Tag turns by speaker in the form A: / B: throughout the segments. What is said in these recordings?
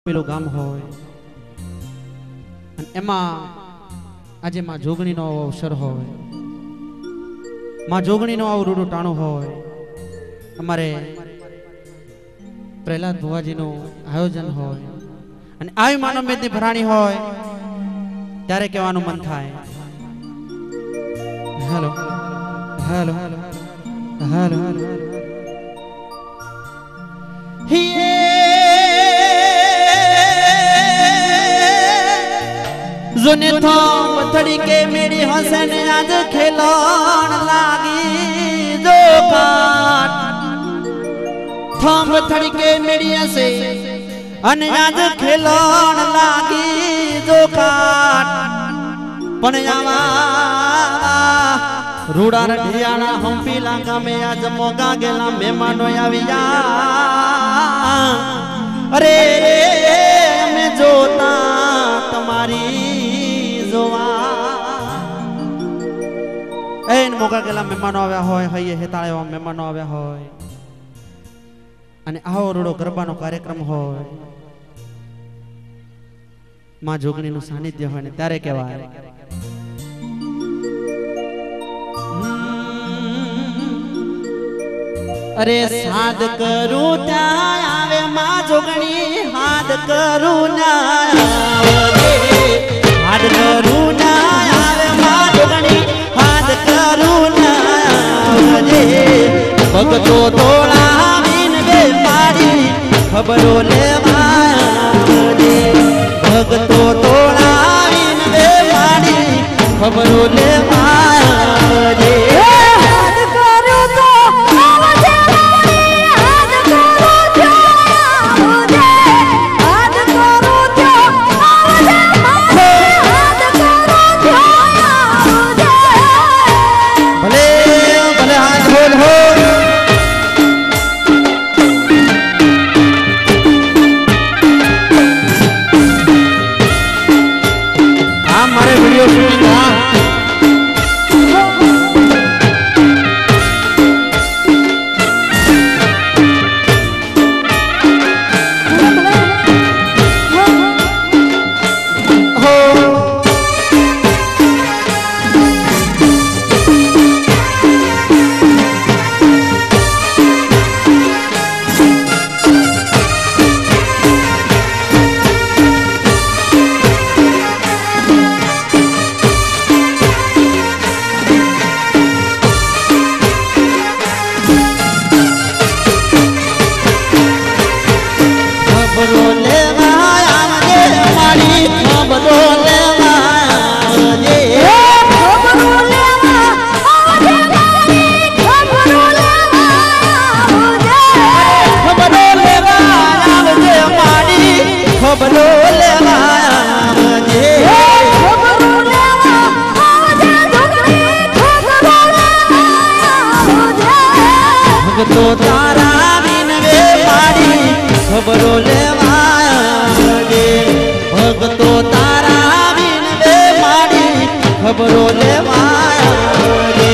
A: પેલો ગામ હોય અને એમાં આજે માં જોગણીનો અવસર હોય, માં જોગણીનો આવું રૂડું ટાણું હોય, અમારે પ્રહલાદ ભુવાજીનું આયોજન હોય અને આવી માનવ મેદની ભરાણી હોય ત્યારે કહેવાનું મન થાય, હેલો હેલો હેલો जोने थोम थड़ी के मेरी हसन आज खिलौन लागी जो काट थोम थड़ी के मेरी हसे अन आज खिलौन लागी जो काट पणयावा रूड़ा ढियाना हम पीला में आज मोगा गेला मेहमानो आविया अरे मैं जोता तुम्हारी मोगा गेला मेहमानो आव्या होय, हये हेताळे एवा मेहमानो आव्या होय अने आવો रूडो गरबानो कार्यक्रम होय, मां जोगणीनुं सानिध्य होय ने त्यारे कहेवाय अरे साध करूं त्या आवे मां जोगणी हाथ करूं ना आवे हाथ करूं ना आवे मां जोगणी हाथ करूं ना आवे भगतो तोड़ा बिन बे पाड़ी खबरो लेवा आवे भगतो तोड़ा बिन बे पाड़ी खबरो लेवा आवे तो तारा बिन वे पाड़ी खबरो लेवा आवे भगतो तारा बिन वे पाड़ी खबरो लेवा आवे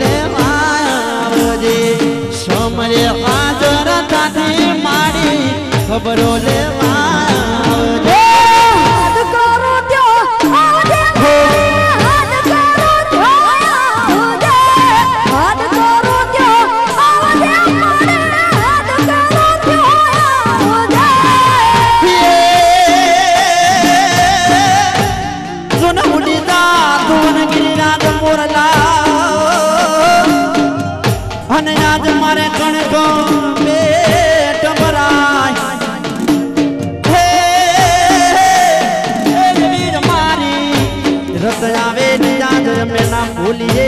A: લેવાજે સમરે હાજર તાથી માડી ખબરો લેવાજે
B: હાથ કરો ત્યો આવજે હાથ કરો ત્યો આવજે હાથ કરો ત્યો આવજે માડે હાથ કરો ત્યો આવજે
A: સુન ઉડીતા તુન ગિરિરાજ મોરલા અને આજ મારે કણકો પેટ ભરાય હે વીર મારી રત આવે નિજાજ મેં ના ભૂલીએ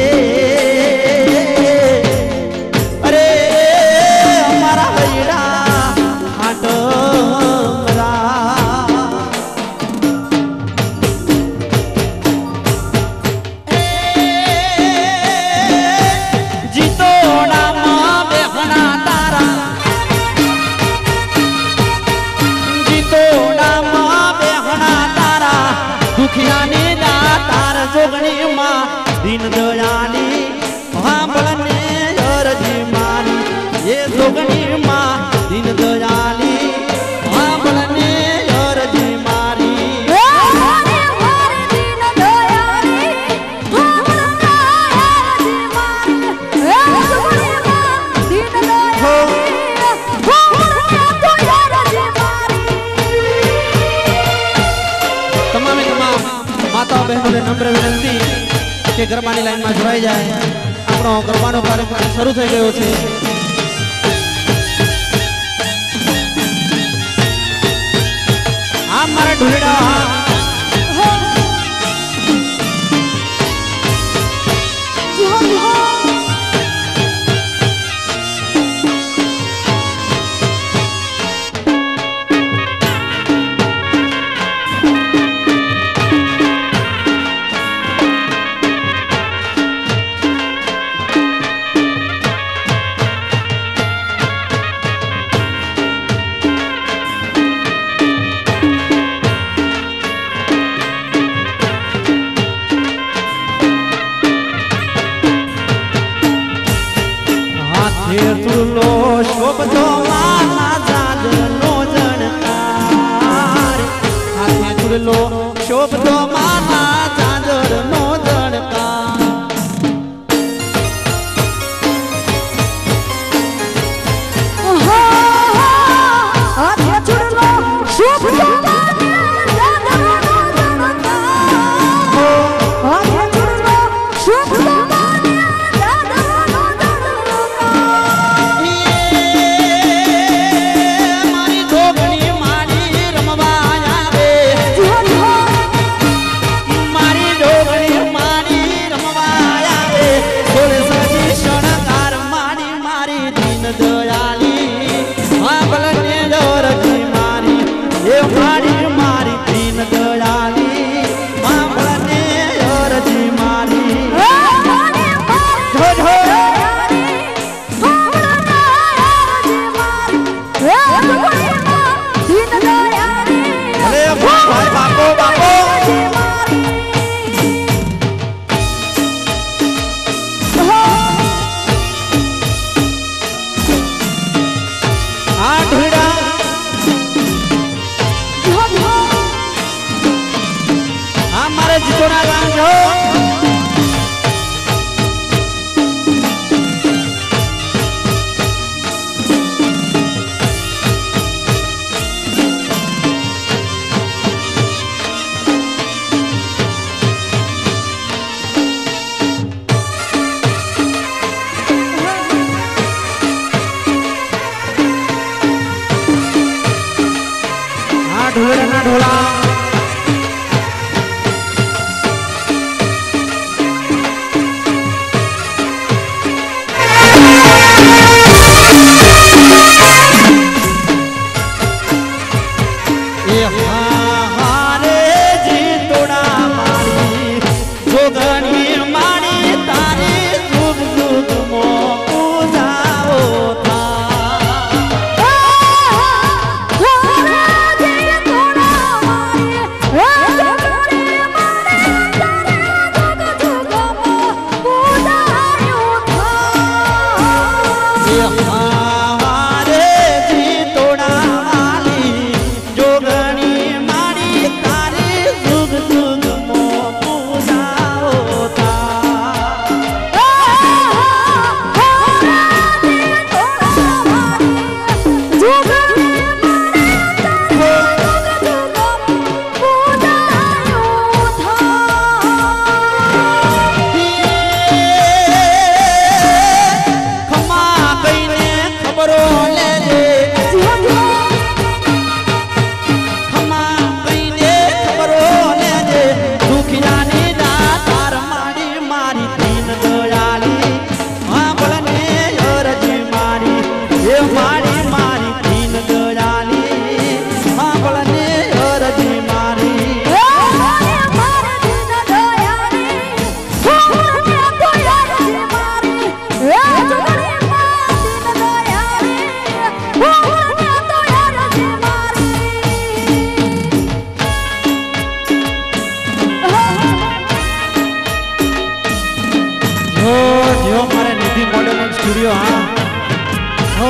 A: અરે અમારા હૈડા હાટ दुखियानी दातार जोगनी मां दीन दयाली हांभळने अरजी मारी ये जोगनी मां दीन दयाली हांभळने अरजी मारी
B: મારે મારે દીન દયાળી હાંભળને અરજી મારી હે સુગણીમાં દીન દયાળી હાંભળને તો અરજી મારી
A: તમામે તમામ માતાઓ બહેનોને નમ્ર વિનંતી કે ગરબાની લાઈનમાં જોડાઈ જાય આપણો ગરબાનો કાર્યક્રમ શરૂ થઈ ગયો છે આ મારા ઢોલડા તુલો શોભતો માના જાજનો જણકાર હાથે તુલો શોભતો માના જાજનો જણકાર
B: હાથે ચૂડલો શોભતો માના જાજનો જણકાર હાથે ચૂડલો શોભતો
A: स्टूडियो हाँ हो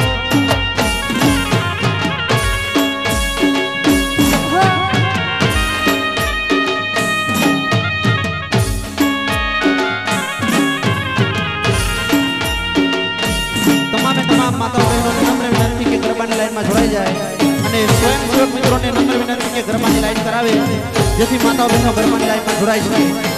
A: તમામ માતાઓ બહેનોને નમ્ર વિનંતી કે ગરબાની લાઈનમાં જોડાઈ જાય અને સ્વયંસેવક મિત્રોને નમ્ર વિનંતી કે ગરબાની લાઈન કરાવે જેથી માતાઓ બહેનો ગરબાની લાઈનમાં જોડાઈ શકે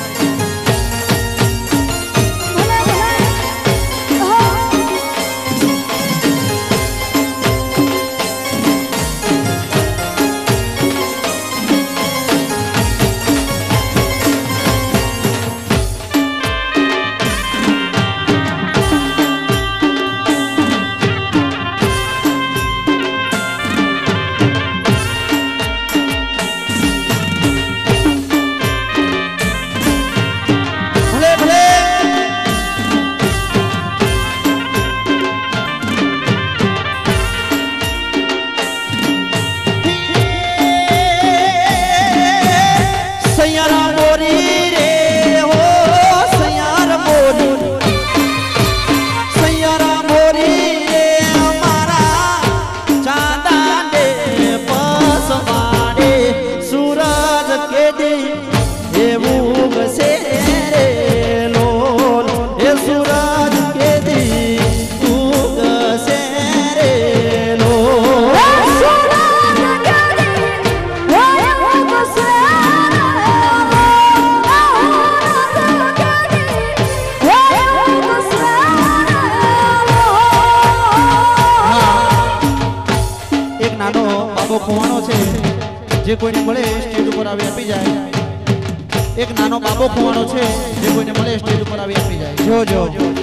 A: જે કોઈને મળે સ્ટેજ ઉપર આવી આપી જાય એક નાનો બાબો ખોવાનો છે જે કોઈને મળે સ્ટેજ ઉપર આવી આપી જાય જો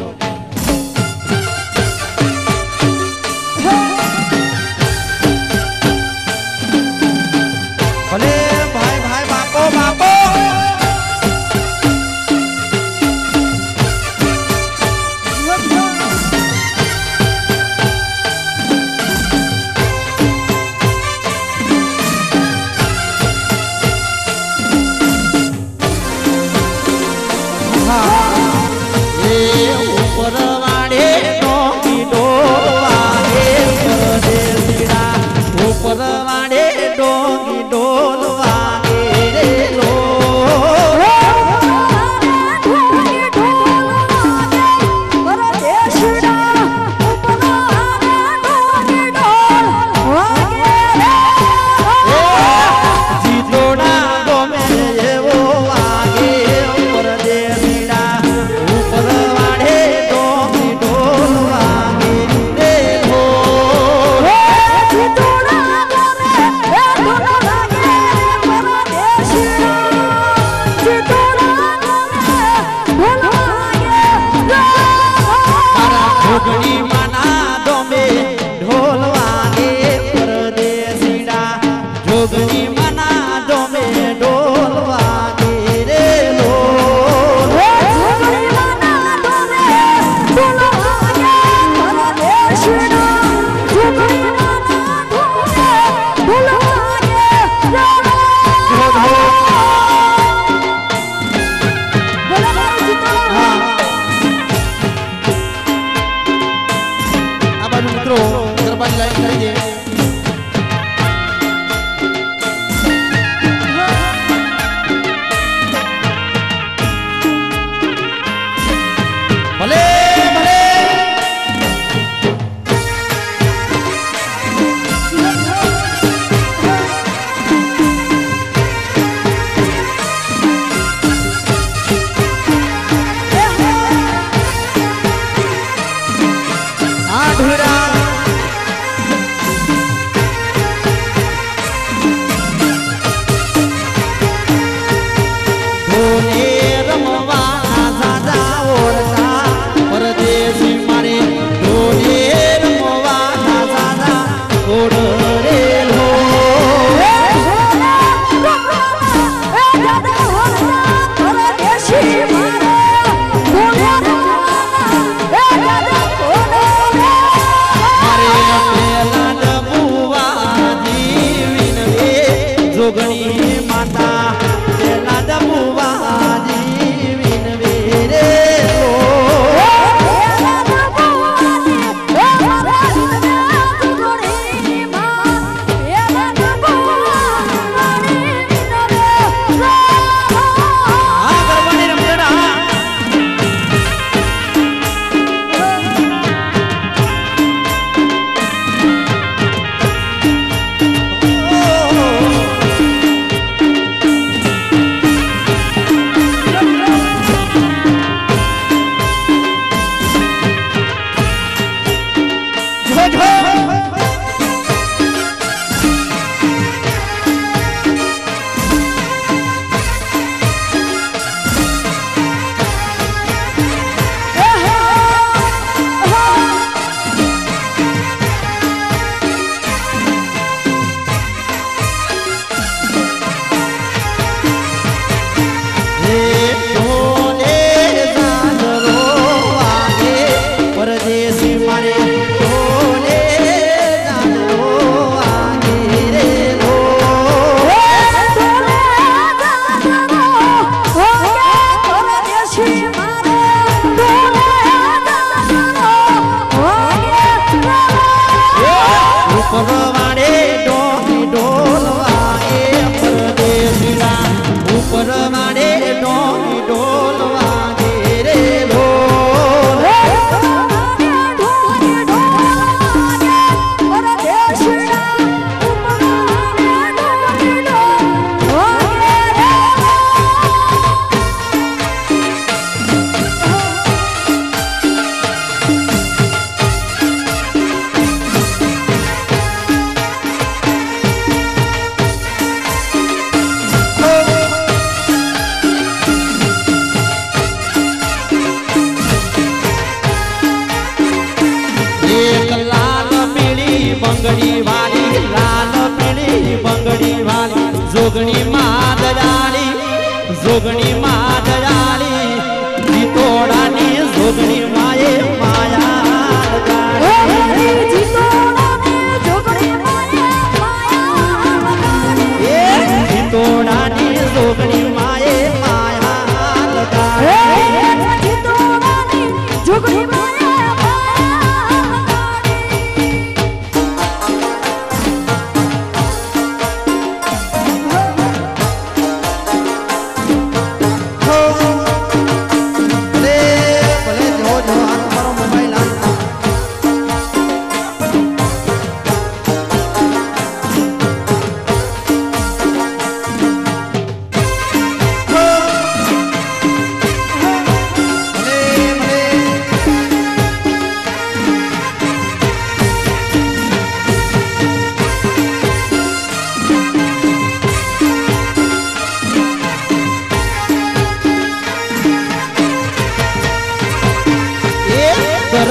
A: ભલે ભાઈ ભાઈ બાપો બાપો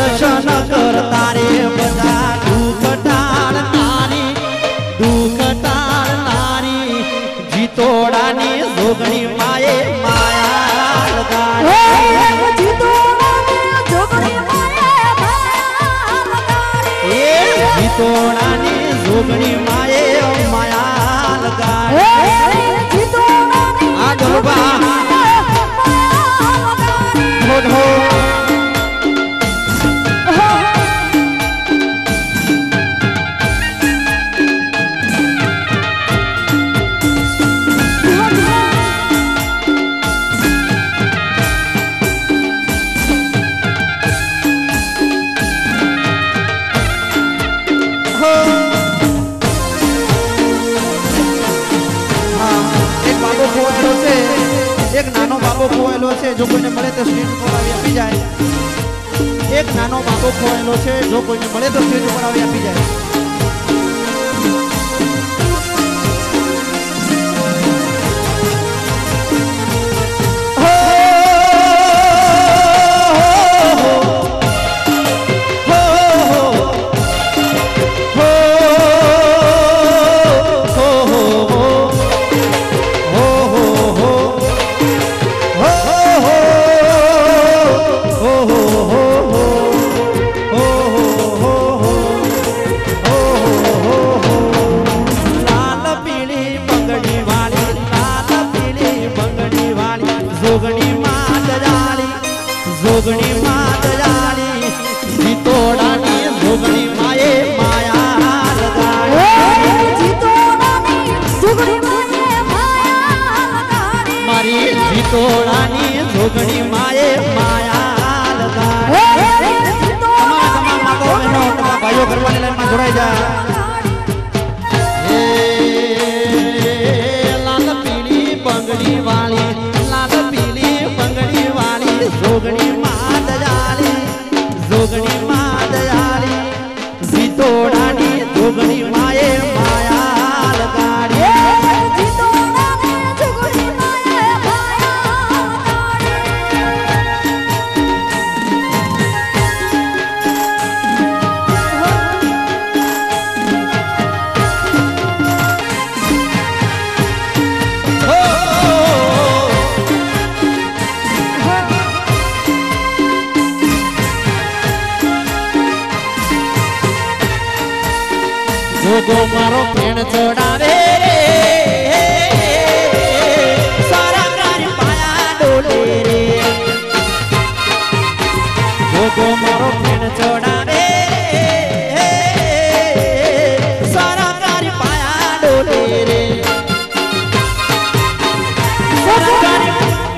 A: दर्शन करता रे बधा दुख टाळनारी जीतोडानी जोगणी माये माया लगाडी जीतोडानी जोगणी माये माया लगाडी आगोबा हो एक नानो बाबो खोएलो छे जो कोईने मळे तो स्टेज पर आवी आपी जाए एक नानो बाबो खोएलो छे जो कोईने मळे तो स्टेज पर आवी आपी जाए जोगणी मात जाली जीतोडानी जोगणी माये माया लगाडी
B: जीतोडानी जोगणी माये माया लगाडी
A: मारी जीतोडानी जोगणी माये माया लगाडी તમામ માતાઓ બહેનો તમારા ભાઈઓ ઘરવાળી લાઈનમાં જોડાઈ જા લાલ પીળી બંગડી વાળી जोगणी मात जाली जीतोडानी जोगणी माये माया लगाडी
B: जीतोडानी जोगणी माये माया
A: जोगो मारो प्रेण चढ़ावे सारा गारी पाया डोले रे जोगो मारो प्रेण चढ़ावे सारा गारी पाया डोले रे सारा गारी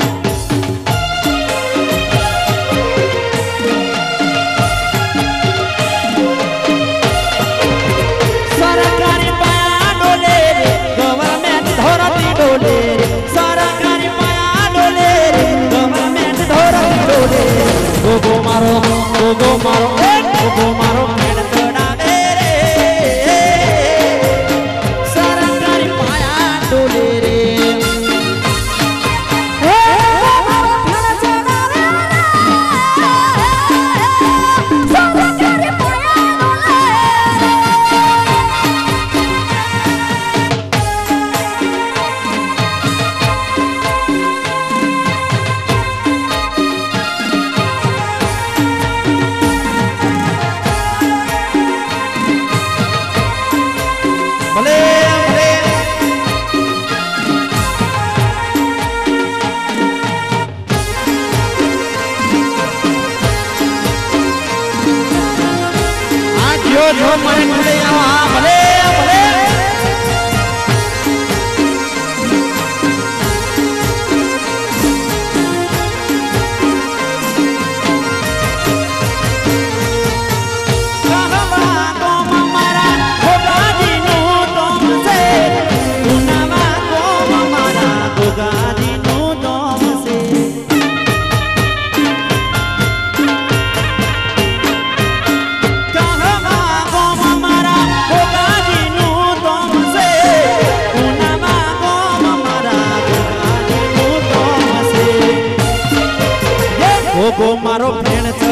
A: गोगो मारो प्रेण चढ़ावे रे सारा गारी पाया डोले रे जो मन भले भले भले गो मारो प्रेण